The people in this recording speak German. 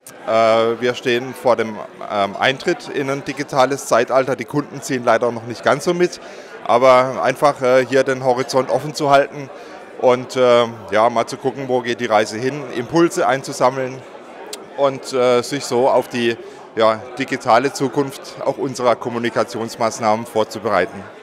Wir stehen vor dem Eintritt in ein digitales Zeitalter. Die Kunden ziehen leider noch nicht ganz so mit, aber einfach hier den Horizont offen zu halten und ja, mal zu gucken, wo geht die Reise hin, Impulse einzusammeln und sich so auf die digitale Zukunft auch unserer Kommunikationsmaßnahmen vorzubereiten.